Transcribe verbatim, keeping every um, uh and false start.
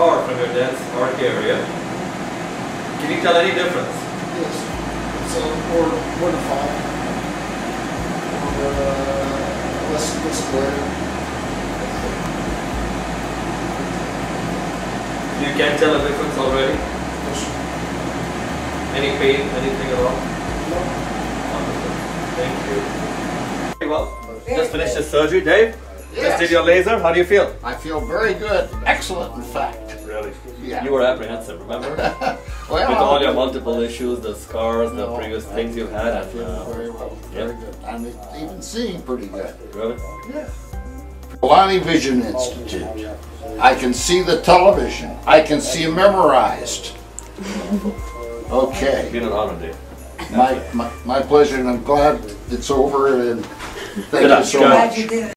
far from your dense arc area. Can you tell any difference? Yes. So, or one to five. Or uh, less, less glare. You can tell a difference already? Yes. Any pain, anything at all? No. Wonderful. Thank you. Very well. Very Just finished good. the surgery, Dave? Yes. Just did your laser. How do you feel? I feel very good. Excellent, in fact. Really? Yeah. You were apprehensive, remember? Well, With all your multiple issues, the scars, the no, previous I- things you've had. I And, feel uh, very well. Very good. I'm even seeing pretty good. really? Yeah. Lonnie Vision Institute. I can see the television. I can see memorized. Okay. Been an honor, Dave. My, my, my pleasure, and I'm glad it's over, and thank Good you luck. so Good. much. Glad you did it.